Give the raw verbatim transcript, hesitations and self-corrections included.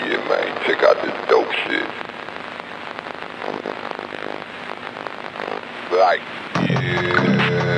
Yeah, man, check out this dope shit. Like, yeah.